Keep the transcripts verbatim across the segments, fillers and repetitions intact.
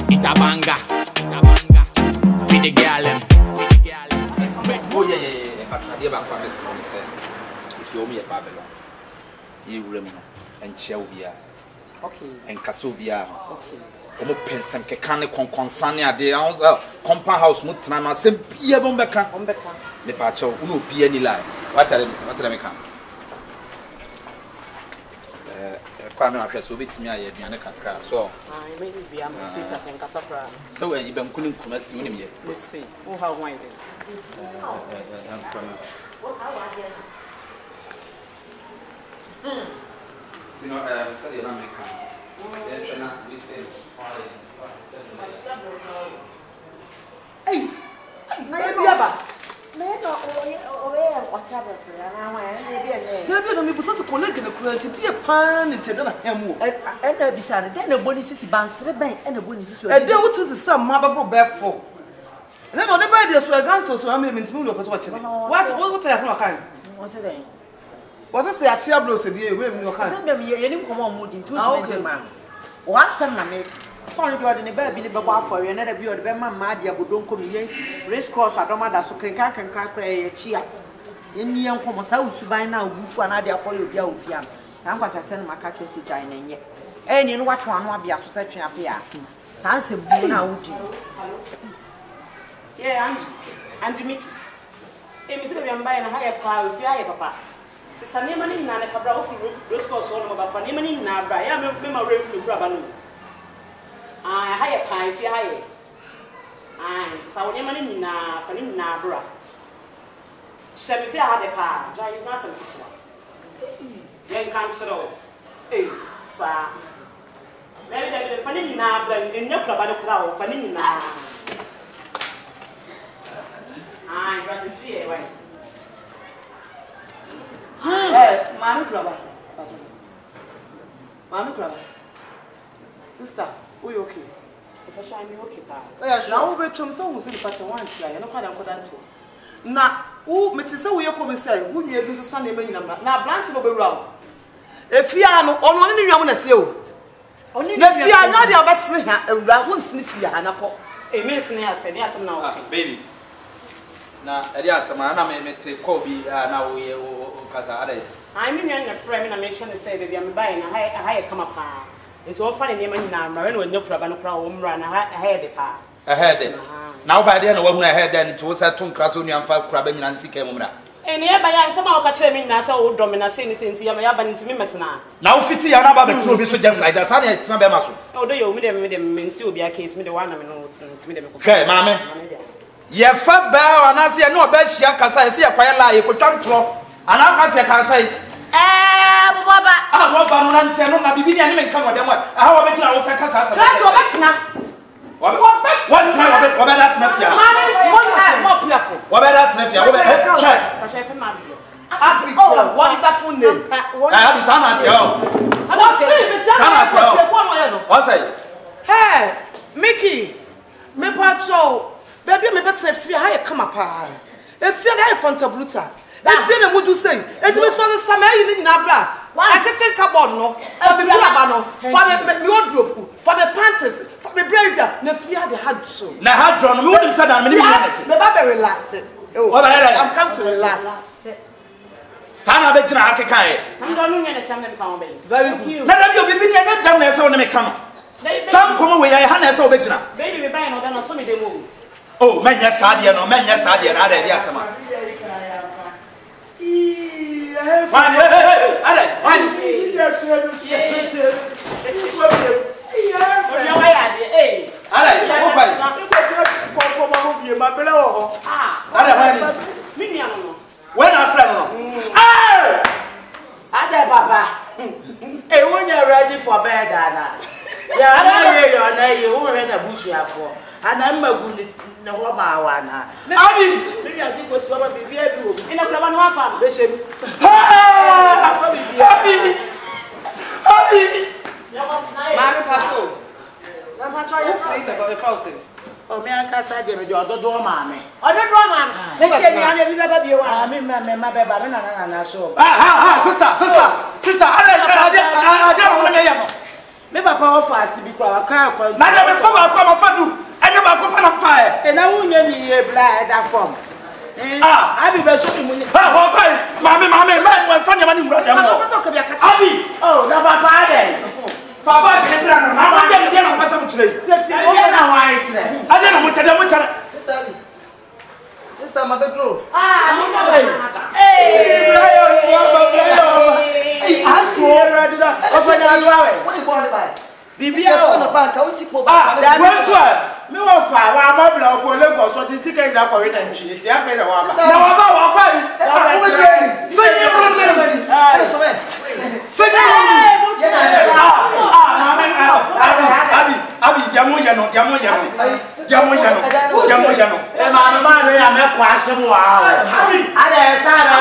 Itabanga, Itabanga. Feed the girl, feed the girl. Oh yeah, yeah, yeah. But I never promise you, say, if you owe me a Babylon, you will and Chelbia, okay, and Casobia, okay. Como pensa que cane con consania de house, compound house, Mutanama, sem Pia Bombeca, Bombeca, the pacho, uno Pia ni lie. What are what are they come? Kwame afia so betimi aye aduane kakra so ah me bi am sweet as en kasapra so when you been kunin kumasti wonim ye let's see who how wine then mm you know uh say na make then na we say hey na ye biaba me no o we whatever na wa na bi ene David no me busa to Kolege na kura titi e pan ni tede na hemu e na bisa ne den na boni sisi bansre ben e na boni sisi e den wutu the sam ma babo befo na no de ba dey so against so am me ntimi lo person watch what what ya say wakan o se den was say atia bro se bi e we me wakan se be me ye ni komo mu di two twenty man o asem na me phone do de ba bi ne bebo afore na da bi o de be ma ma dia bodonko mi ye race course adoma da so kenkan kenkan kra ye chia eni yan komo sa usuban na obufu ana dia afore obi a ofia na nkwasa se na maka twa se gyan na nye eni no watwe anu abia so se twe apia sanse bu na wudi yeah and and me e mi se be mbaye na ha ye pa ofia ye papa sane mani na na kabra ofi race course no ba pa ne mani na bra ya me me ma re fu bra ba no ah ha ye pa ofia ha ye ah sa woni mani na pa ni na bra Shall say I had a car, Jay Mason. Young council, eh, sir. Maybe they're funny now, but in your club, I don't funny now. I was a see away. eh mami club mami club sister we okay If I shine me okay, pa. eh na wo betwem so wo se di person one try no kwada kwada nto na wo metise wo yekọ be say wo nua bi sesa na emanyina na branch no be wura efia no ono ne nwam na tie o na fia nya de obese ha ewura wo nsini fia ha na ko Eh, miss ne ase, ne ase na okay. baby na eri asama na me mete ko bi na wo ye o kasa ada I mean you na friend me na make sure say baby I'm buying na ha ha come up pa. It's all funny name na ma when you praba no pra wo mra na ha ha de pa. ahead now by the end we ahead then to say ton kraso nu amfa kuraba nyina nsika mu mra Eh ne ba ya nsema o ka kire me na say o do me na say ni say nti ya ya ba nti me metena. now fiti ya na ba betro obi so just like that say na tina be ma so O do yo me dem me dem me nti obi a case me de one na me no nti me dem ko. hwe maame ye fa ba ana se na oba hia kasa se ye kwaye la ye kotwa ntro ana kasa kasa eh baba ah wo ba no na nte no na bibi ni ane me nka modem ah wo betina wo se kasa asa let's go back now what what time wo bet wo bet that na fia mami mo eh mo piafo wo bet that na fia wo bet try Ka she fe ma bi. Happy oh wonderful name ah bi sana ate o what say me tell me say ko no ye no what say hey Mickey me pacho baby me better fia ha ye kama pa e fia na e fanta bruta e fia na mudu say e ti me so na sama yi ni nyina bra a kitchen cupboard no for me bra ba no for me me wardrobe for me panties for me blazer na fia the hard so na hard draw no me wodi say na me ni minute me ba be relaxed oh I'm come to relax sana be jina akeka e I'm don't know any time them found me. very good na da bi obi bi ni anya dam na say woni me kama sam komo we ya ha na say obi jina Baby me buy no da no so me dem o. oh menya saade no menya saade na ada dia asema Wani, hey, hey, hey, ale, wani. Yes, yes, yes. Obi wa ya de eh. Ale, o pai. ko ko ma ho bie ma bele wo ho Ah. Ale, wani. Mi ni anu no. When I friend no. eh ada baba eh wonya ready for bed ana ya na ye yo na ye wo re na bushiafo ana mmagu ni ne ho ma wa na Abi, mi ya ji ko so ba bibi abi wo Ina kula ba no afa. be shem ha! afa bibi Abi. Abi. Ya ba snai. ma me paso na ma cho ya free the for the first o me an kasa je me de ododo ma me Ododo ma. ne ke ni ane bi ba bi wa mi ma me ma be ba me na na na so Ah, ha, ha, sister, sister. Sister, ale, ale, ale, ale, no me ya no. Me papa offer asibi kwa ka kwa. Na na me fa ba kwa ma fa du. Ene ba ko pa na fa e. E na wunye ni e bla da form. Eh. Ah, abi be so mu ni. Ha, ho kai. Mami mami, ma mo fa nyama ni wura dem no. Abi. Oh, na papa de. Papa ke bra na. Ma ba je ni na ma sa mu chire. O na wa chire. Ade na mo tede mo chire. Sister. Sister ma bedro. Ah, ni na ba. Eh, brayo, brayo. Eh, aso ready da. O fa na lo awe. What you born by? Bibia on the bank, I will see po. Ah, where's what? Me wo fa wa ma bla ko Lagos so ti ticket na ko we na nchi. Ti afa na wa ba. Na wa ba wa kwa ni. Ah, we ready. Fenye mo na me. Ah, so me. Fenye mo. Ah, ah, mami. Abi, abi, jamu ya no, jamu ya no. Jamu ya no. Jamu ya no. E ma ma ma ya me kwa asem wa. Abi. Ada sa ba.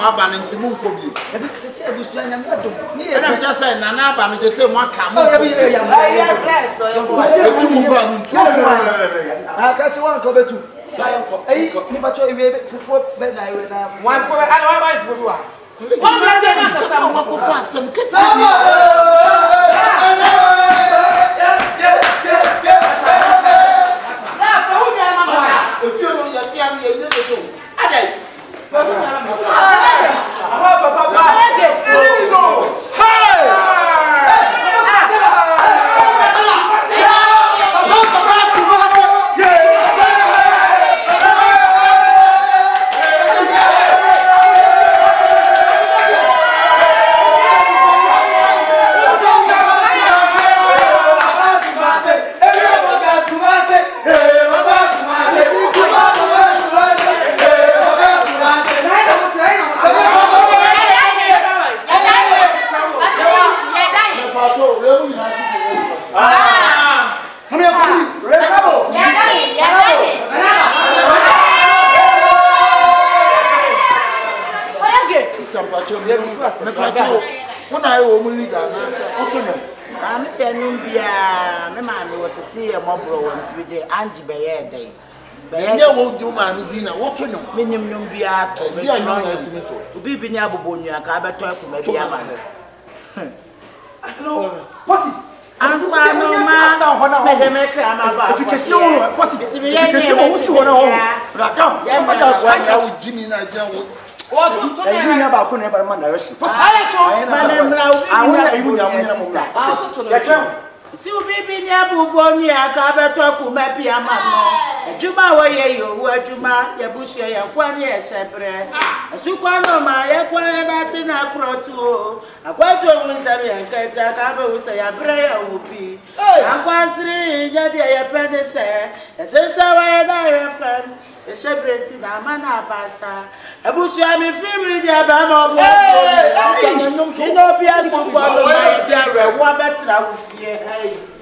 abanin ti mu nko bi. E bi se se abusu anya me do. Ni e na just say na na abanin se se mo aka mo. Oh ya bi ya. Ayi bless so yo. Etu mu ba mu tu. Ah ka chi wan ko betu. Ayi ni ba cho iwe fufu be na iwe na. Wan ko ana wa wa fufu wa. Wan be de na sa mo ko Ko asem kesi. If you don't get here, you need to do. Ade. Anji beye day. Beye wo du ma ni dina wo to nyom. Minim nyom bia to be Dia no na simi to. Obi bi ni abobonyu aka beto akuma bia ma. No. Posi. Anfa no ma. Me de me kra ma ba. Efikesi wo posi. Efikesi wo wuti wo na ho. Brada. Ya ma da so anya wo jimi na ja wo. Wo to to na. Ayi nya ba ko na ba man direction. Posi. Ayi to. Ma na mra obi. Awon ayi mu nya mu nya mu. Ah to to. Ya tell. Si obi bi ni abobonyu aka beto akuma bia ma no. Ejuma wo ye yo wo ejuma ye busu ye kwa ni esebre. Asukwa no ma ye kwa na si na akrotu o. Akwatu omu nsabe yankati aka be wo se ya bre ya obi. Akwasiri nya de ye pede se. Esensa wa ye da ye fam. Esebre ti na ma na abasa. Ebusu ami free dia ba ma obo. Ni no bia so kwa no ma dia re wo betra wo fie.